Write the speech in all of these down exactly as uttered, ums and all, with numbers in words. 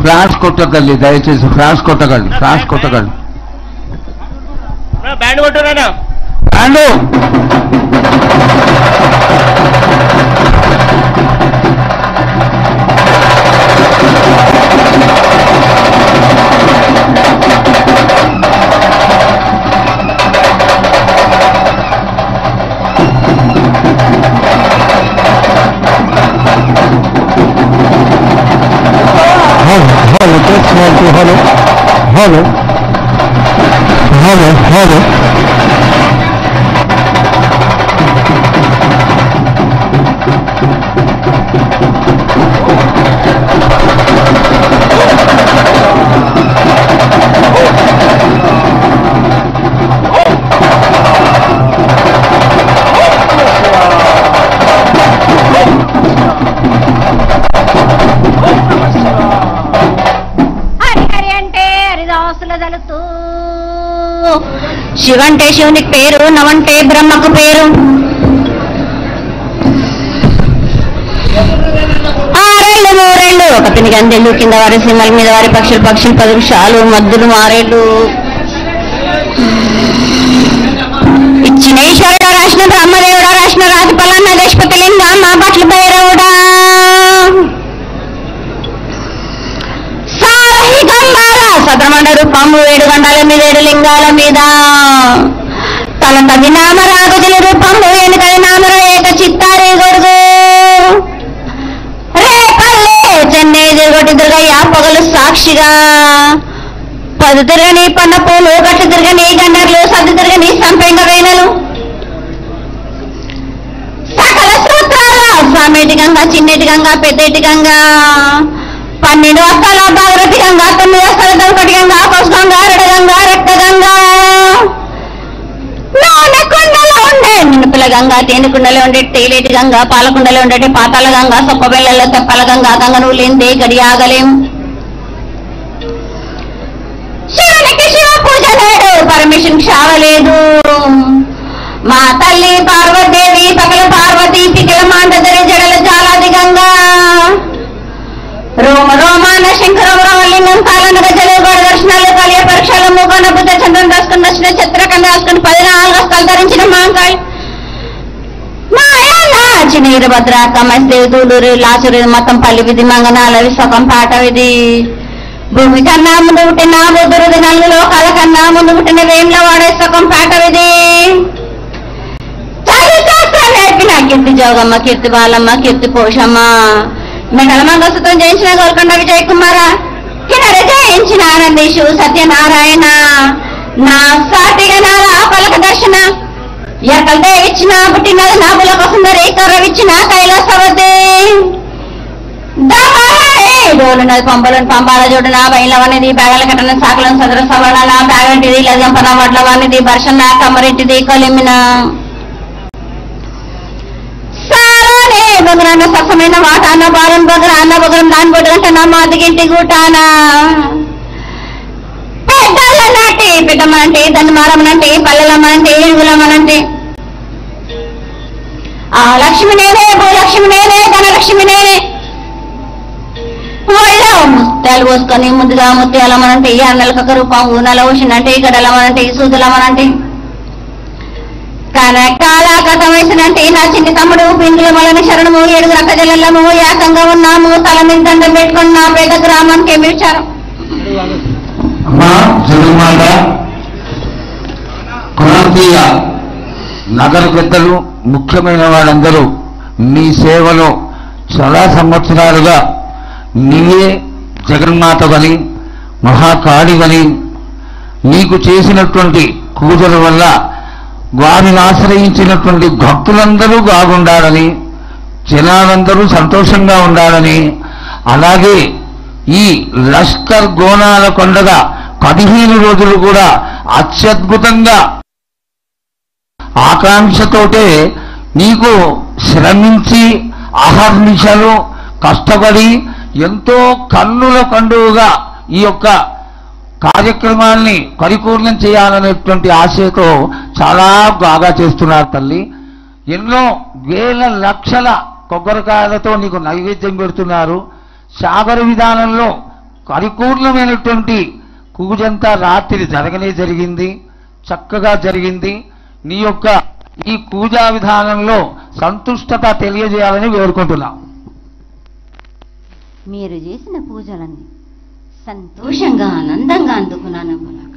Flash కొట్టకండి, దయచేసి flash కొట్టకండి, ఫ్లాష్ కొట్టకండి. బ్యాండ్ కొట్టురా band hello hello hello hello శివంటే శివునికి పేరు, నవంటే బ్రహ్మకు పేరు. ఆరేళ్ళు మూరేళ్ళు ఒక పిని గందెళ్ళు, కింద వారి సింహల మీద వారి పక్షులు పక్షులు పది వృక్షాలు మద్దులు మారేళ్ళు. ఇచ్చిన ఈశ్వరుడా రాసిన బ్రహ్మదేవుడా రాసిన రాతి పలాన్న దేశపతి లింగా మా పట్ల భైరవుడా. సద్రమండ రూపము ఏడు గండాల మీద ఏడు లింగాల మీద తల తది నామ రాగజల రూపము ఎనికది నామర ఏక చిత్తారే గొడుగు రే పల్లె చెన్నై దిగొట్టి దుర్గయ్య పొగలు సాక్షిగా పదు తిరగని పన్న పూలు గట్టి తిరగని గండర్లు సద్దు తిరగని సంపెంగ వేనలు సకల సూత్రాల సామేటి గంగా చిన్నేటి గంగా పెద్దేటి గంగా పన్నెండు వస్తాల భాగరథి గంగా తొమ్మిది వస్తాల దొరకటి గంగా పసు గంగా రెడ గంగా రక్త గంగా నూనె కుండలో ఉండే నినుపుల గంగా తేనె కుండలో ఉండే తేలేటి గంగా పాలకుండలో ఉండేటి పాతాల గంగా సొప్ప బెల్లలో తెప్పల గంగా గంగ నువ్వు లేనిదే గడి ఆగలేం. శివునికి శివ పూజ లేడు, పరమేశ్వరునికి శావలేదు. మా తల్లి పార్వతీదేవి పగల పార్వతీ పికిల మాండదరి జడల జాలాది గంగా రోమ రోమాన శంకరం రామలింగం కాలన గజలు గోడ దర్శనాలు కలియ పరీక్షలు మూగన బుద్ధ చంద్రం రాసుకుని దర్శన చిత్రకండ రాసుకుని పది నాలుగు వస్తాలు ధరించిన మాంకాయ్ చిన్నీరు భద్రాక మస్తేవి తూలూరు లాచురు మొత్తం పల్లి విధి మంగనాల విశ్వకం పాట విధి భూమి కన్నా ముందు పుట్టిన బుద్ధురుది నలుగు లోకాల కన్నా ముందు పుట్టిన వేంల వాడే సకం పాట విధి శాస్త్రాలు నేర్పిన కీర్తి జోగమ్మ, కీర్తి బాలమ్మ, కీర్తి పోషమ్మ, మెడల మంగళసూత్రం జయించిన గోల్కొండ విజయ్ కుమార, కిన్నర జయించిన ఆనందీషు సత్యనారాయణ, నా సాటిగా నారా పలక దర్శన ఎక్కడే ఇచ్చిన పుట్టినది నా బులక సుందరి కర్రవిచ్చిన కైలాసవతి డోలున్నది పంపలను పంపాల జోడున బయలవనిది బ్యాగల కట్టన సాకలను సదర సవరణ బ్యాగంటిది లజంపన వడ్లవానిది బర్షణ కమ్మరింటిది కొలిమిన బొగరాన్న సరసమైన వాటాన బారం బొగర అన్న బొగరం దాని బొడ్డు గంట నమ్మ అదిగింటి గూటాన పెద్దల నాటి పెద్దమ్మనంటే దాన్ని మారమ్మనంటే పల్లెలమ్మనంటే ఏడుగులమ్మనంటే ఆ లక్ష్మి నేనే భూలక్ష్మి నేనే ధనలక్ష్మి నేనే ముత్యాలు పోసుకొని ముద్దుగా ముత్యాలమ్మనంటే ఈ అన్నెలకొక రూపం ఊనల ఊసినంటే గడలమ్మనంటే సూదులమ్మనంటే కనకాల కథ వేసినంటే నా చిన్ని తమ్ముడు పిందుల మొలని శరణము ఏడుగు రక్క జల్లము ఏకంగా ఉన్నాము తల మీద దండం పెట్టుకుని నా పేద గ్రామానికి ఏమి ఇచ్చారు. నగర పెద్దలు ముఖ్యమైన వాళ్ళందరూ నీ సేవలో చాలా సంవత్సరాలుగా నీవే జగన్మాతవని మహాకాళివని నీకు చేసినటువంటి పూజల వల్ల వారిని ఆశ్రయించినటువంటి భక్తులందరూ బాగుండాలని, జనాలందరూ సంతోషంగా ఉండాలని, అలాగే ఈ లష్కర్ గోనాల కొండగా పదిహేను రోజులు కూడా అత్యద్భుతంగా ఆకాంక్షతోటే నీకు శ్రమించి అహర్నిశలు కష్టపడి ఎంతో కన్నుల పండుగగా ఈ యొక్క కార్యక్రమాల్ని పరిపూర్ణం చేయాలనేటువంటి ఆశతో చాలా బాగా చేస్తున్నారు తల్లి. ఎన్నో వేల లక్షల కొబ్బరికాయలతో నీకు నైవేద్యం పెడుతున్నారు. సాగర విధానంలో పరిపూర్ణమైనటువంటి పూజంతా రాత్రి జరగనే జరిగింది, చక్కగా జరిగింది. నీ యొక్క ఈ పూజా విధానంలో సంతుష్టత తెలియజేయాలని వేడుకుంటున్నాం. మీరు చేసిన పూజలన్నీ సంతోషంగా ఆనందంగా అందుకున్నాను.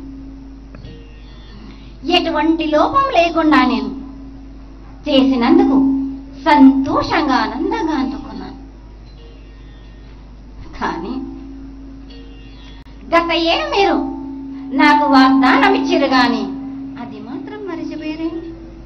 ఎటువంటి లోపం లేకుండా నేను చేసినందుకు సంతోషంగా ఆనందంగా అందుకున్నాను. కానీ గత ఏడు మీరు నాకు వాగ్దానం ఇచ్చిరు కానీ అది మాత్రం మరిచిపోయారేంటి?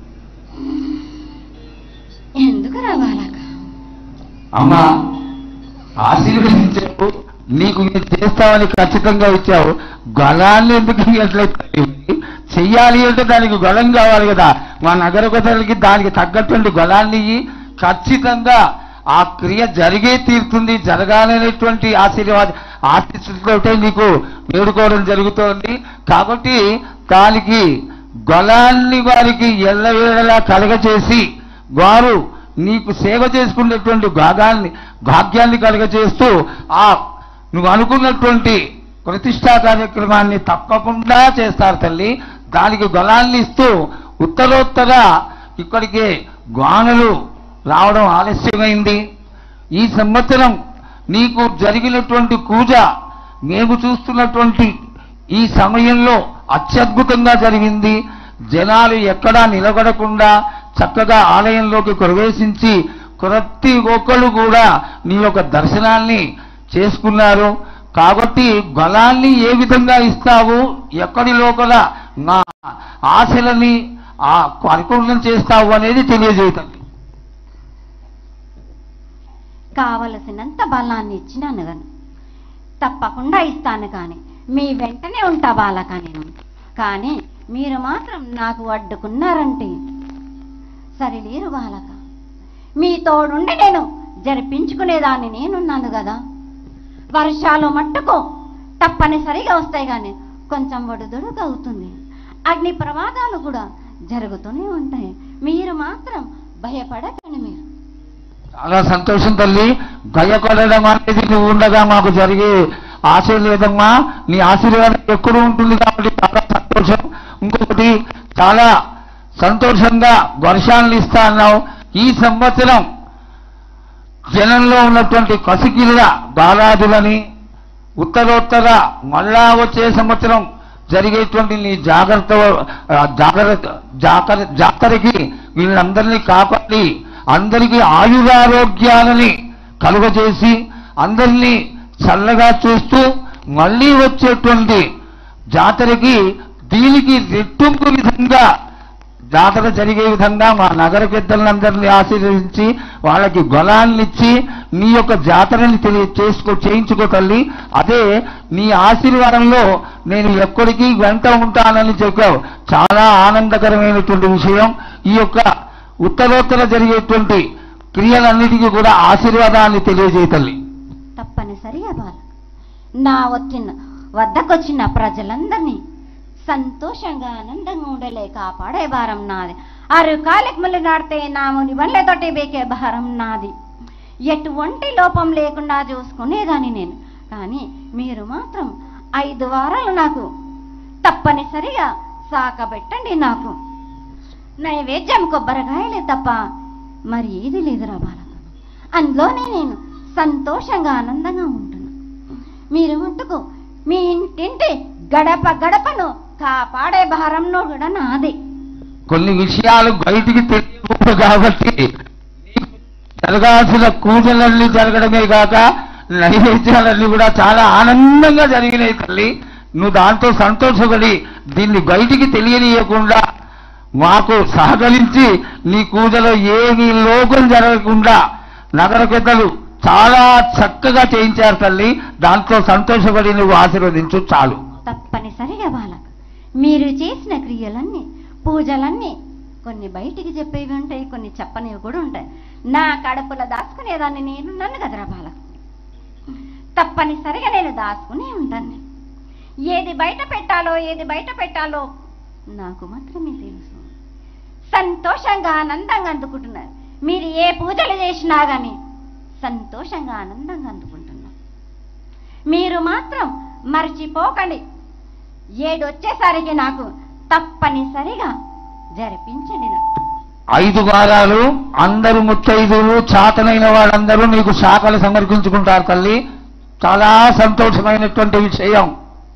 ఎందుకు రావాలక? అమ్మా, ఆశీర్వదించావు, నీకు నేను చేస్తామని ఖచ్చితంగా ఇచ్చావు. గళాన్ని ఎందుకు ఎట్లయితే చెయ్యాలి అంటే దానికి గళం కావాలి కదా. మా నగర గొడవలకి దానికి తగ్గటువంటి గళాన్ని ఖచ్చితంగా ఆ క్రియ జరిగే తీరుతుంది. జరగాలనేటువంటి ఆశీర్వాద ఆశీస్సులతో నీకు వేడుకోవడం జరుగుతోంది. కాబట్టి దానికి గళాన్ని వారికి ఎల్లవేళలా కలగచేసి వారు నీకు సేవ చేసుకునేటువంటి భాగాన్ని భాగ్యాన్ని కలగచేస్తూ ఆ నువ్వు అనుకున్నటువంటి ప్రతిష్టా కార్యక్రమాన్ని తప్పకుండా చేస్తారు తల్లి. దానికి గళాన్ని ఇస్తూ ఉత్తరోత్తర ఇక్కడికి గానులు రావడం ఆలస్యమైంది. ఈ సంవత్సరం నీకు జరిగినటువంటి పూజ మేము చూస్తున్నటువంటి ఈ సమయంలో అత్యద్భుతంగా జరిగింది. జనాలు ఎక్కడా నిలబడకుండా చక్కగా ఆలయంలోకి ప్రవేశించి ప్రతి ఒక్కళ్ళు కూడా నీ యొక్క దర్శనాన్ని చేసుకున్నారు. కాబట్టి గళాన్ని ఏ విధంగా ఇస్తావు, ఎక్కడి లోపల నా ఆశలని ఆ పరిపూర్ణం చేస్తావు అనేది తెలియజేయటం. కావలసినంత బలాన్ని ఇచ్చినాను కానీ తప్పకుండా ఇస్తాను, కానీ మీ వెంటనే ఉంటా బాలక నేను. కానీ మీరు మాత్రం నాకు అడ్డుకున్నారంటే సరిలేరు బాలక. మీ తోడుండి నేను జరిపించుకునేదాన్ని నేనున్నాను కదా. వర్షాలు మట్టుకు తప్పనిసరిగా వస్తాయి కానీ కొంచెం ఒడిదుడుకు అవుతుంది. అగ్ని ప్రమాదాలు కూడా జరుగుతూనే ఉంటాయి. మీరు మాత్రం భయపడకండి. మీరు చాలా సంతోషం తల్లి. భయపడడం అనేది నువ్వు ఉండగా మాకు జరిగే ఆశ లేదమ్మా. నీ ఆశీర్వాదం ఎక్కడూ ఉంటుంది కాబట్టి చాలా సంతోషం. ఇంకొకటి, చాలా సంతోషంగా వర్షాలను ఇస్తా అన్నావు. ఈ సంవత్సరం జనంలో ఉన్నటువంటి కసికిల బాలాదులని ఉత్తరోత్తర మళ్ళా వచ్చే సంవత్సరం జరిగేటువంటి నీ జాగ్రత్త జాగ్రత్త జాతర జాతరకి వీళ్ళందరినీ కాపాడి అందరికీ ఆయురారోగ్యాలని కలుగజేసి అందరినీ చల్లగా చూస్తూ మళ్ళీ వచ్చేటువంటి జాతరకి దీనికి రెట్టింపు విధంగా జాతర జరిగే విధంగా మా నగర పెద్దలందరినీ ఆశీర్వదించి వాళ్ళకి బలాన్ని ఇచ్చి నీ యొక్క జాతరని తెలియ చేసుకో చేయించుకో తల్లి. అదే నీ ఆశీర్వాదంలో నేను ఎక్కడికి వెంట ఉంటానని చెప్పావు. చాలా ఆనందకరమైనటువంటి విషయం. ఈ యొక్క ఉత్తరోత్తర జరిగేటువంటి క్రియలన్నిటికీ కూడా ఆశీర్వాదాన్ని తెలియజేయ తల్లి. తప్పనిసరిగా బాల, నా వచ్చిన వద్దకొచ్చిన ప్రజలందరినీ సంతోషంగా ఆనందంగా ఉండలే కాపాడే భారం నాది. ఆరు కాలికి మళ్ళీ నాడితే నాముని బండ్లతోటి బేకే భారం నాది. ఎటువంటి లోపం లేకుండా చూసుకునేదాన్ని నేను. కానీ మీరు మాత్రం ఐదు వారాలు నాకు తప్పనిసరిగా సాకబెట్టండి. నాకు నైవేద్యం కొబ్బరికాయలే తప్ప మరి ఏది లేదురా బాలకు. అందులోనే నేను సంతోషంగా ఆనందంగా ఉంటున్నా. మీరు మట్టుకు మీ ఇంటింటి గడప గడపను కాపాడే భారంలో కూడా నాది. కొన్ని విషయాలు బయటికి తెలియదు కాబట్టి జరగాల్సిన పూజలన్నీ జరగడమే కాక నైవేద్యాలన్నీ కూడా చాలా ఆనందంగా జరిగినాయి తల్లి. నువ్వు దాంతో సంతోషపడి దీన్ని బయటికి తెలియనీయకుండా మాకు సహకరించి నీ పూజలో ఏమీ లోపం జరగకుండా నగర పెద్దలు చాలా చక్కగా చేయించారు తల్లి. దాంతో సంతోషపడి నువ్వు ఆశీర్వదించు చాలు. తప్పనిసరిగా బాలక, మీరు చేసిన క్రియలన్నీ పూజలన్నీ కొన్ని బయటికి చెప్పేవి ఉంటాయి, కొన్ని చెప్పనివి కూడా ఉంటాయి. నా కడుపులో దాచుకునేదాన్ని నేను నన్ను కదరా బాలక. తప్పనిసరిగా నేను దాచుకునే ఉంటాను. ఏది బయట పెట్టాలో ఏది బయట పెట్టాలో నాకు మాత్రమే తెలుసు. సంతోషంగా ఆనందంగా అందుకుంటున్నారు. మీరు ఏ పూజలు చేసినా కానీ సంతోషంగా ఆనందంగా అందుకుంటున్నారు. మీరు మాత్రం మర్చిపోకండి. ఏడొచ్చేసరికి నాకు తప్పనిసరిగా జరిపించండి. ఐదు వారాలు అందరూ ముత్తైదులు చాతనైన వాళ్ళందరూ నీకు శాఖలు సమర్పించుకుంటారు తల్లి. చాలా సంతోషమైనటువంటి విషయం.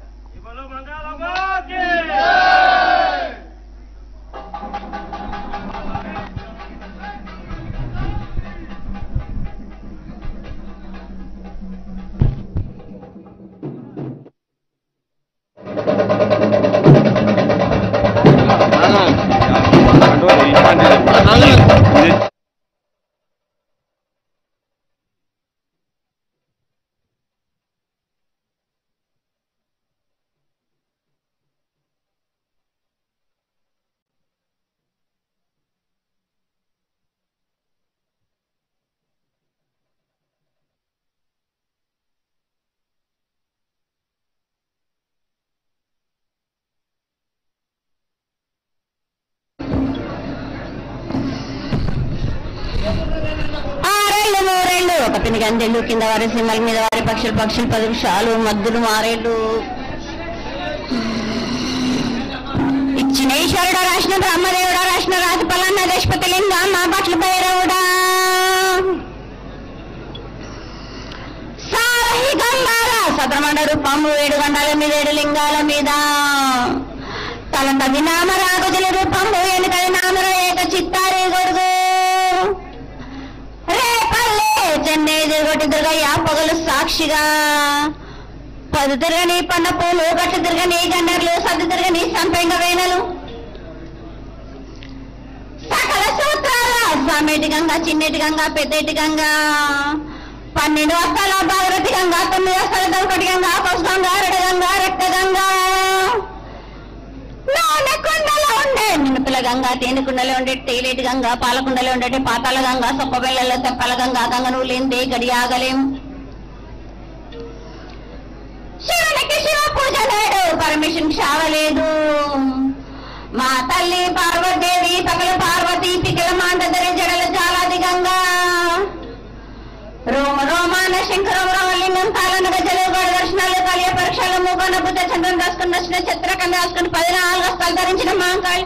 ఒక పిని గంజెళ్ళు కింద వారి సింహల మీద వారి పక్షులు పక్షులు పది నిమిషాలు మద్దులు మారేళ్ళు ఇచ్చిన ఈశ్వరుడా రాసిన బ్రహ్మదేవుడా రాసిన రాజు పలాన్న దేశపతి లింగా మా బట్ల భైరవుడా సారహి గంగాల సతమండ రూపము ఏడు గండాల మీద ఏడు లింగాల మీద తలంత వినామ రాగుజల రూపము ఎనుకది నామర ఏక చిత్తారి గొడుగు చెన్నై దిగొట్టి దుర్గయ్య పొగలు సాక్షిగా పదు తిరగని పన్న పూలు గట్టు తిరగని గండర్లు సద్దు తిరగని సంపెంగ వేనలు సకల సూత్రాల సామేటి గంగా చిన్నేటి గంగా పెద్దేటి గంగా పన్నెండు వస్తాల భాగరథి గంగా తొమ్మిది వస్తాల దొరకటి గంగా కొస గంగా రెడ గంగా రక్త గంగా నూనె కుండలో ఉండే నిన్నపిల్ల గంగా తేనె కుండలో ఉండే తేలేటి గంగా పాలకుండలో ఉండేటి పాతాల గంగా సొప్ప బెల్లలో తెప్పల గంగా గంగ నువ్వు లేనిదే గడి ఆగలేం శివునికి శివ పూజ లేడు పరమేశ్వరునికి శావలేదు మా తల్లి పార్వతీదేవి పగల పార్వతి పికల మాండదరి జడల జాలాది గంగా రోమ రోమాన శంకరం రోమలింగం తాళన గజలు గోడ దర్శనాలు కలియ పరీక్షలు మూగన బుద్ధ చంద్రం రాసుకుని నచ్చిన చిత్రకండ రాసుకుని పది నాలుగు వస్తాలు ధరించిన మాంకాళి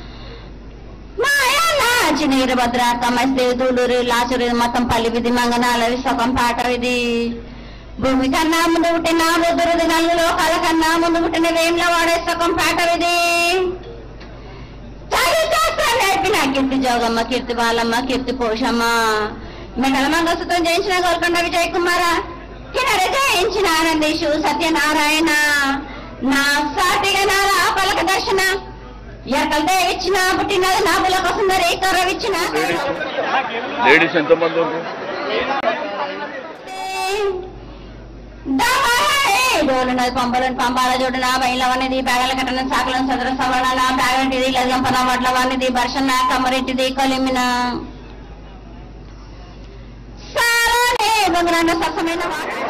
మాయాచి నీరభద్ర కమస్దేవి తూలూరి లాచురి మొత్తం పల్లి విధి మంగనాల విశ్వకం పాట విధి భూమి కన్నా ముందు పుట్టిన బుద్ధురుది నల్లు లోకాల కన్నా ముందు పుట్టిన వేంల వాడే సకం పాట విధి చదువు శాస్త్రాలు నేర్పిన కీర్తి జోగమ్మ కీర్తి బాలమ్మ కీర్తి పోషమ్మ మెడల మంగళసూత్రం జయించిన గోల్కొండ విజయ్ కుమార కినర జయించిన ఆనందేశు సత్యనారాయణ నా సాటిగా నారా పలక దర్శన ఎక్కలదే ఇచ్చిన పుట్టినది నా బుల కోసం రేకరవిచ్చిన లేడీస్ ఎంతమంది డోలున్నది పంపలను పంపాల జోడున బయలవనిది బ్యాగల కట్టన సాకలను సదర సవరణల బ్యాగంటిది లగంపన వడ్ల వానిది బర్షన కమరెట్టిది కొలిమిన సారానే గంగరన్న సత్సమైన